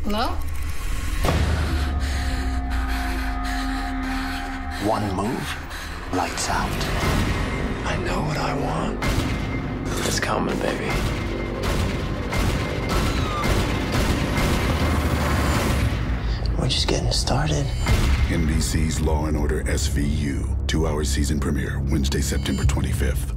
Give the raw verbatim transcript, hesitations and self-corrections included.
No? One move, lights out. I know what I want. It's coming, baby. We're just getting started. N B C's Law and Order S V U. Two-hour season premiere, Wednesday, September twenty-fifth.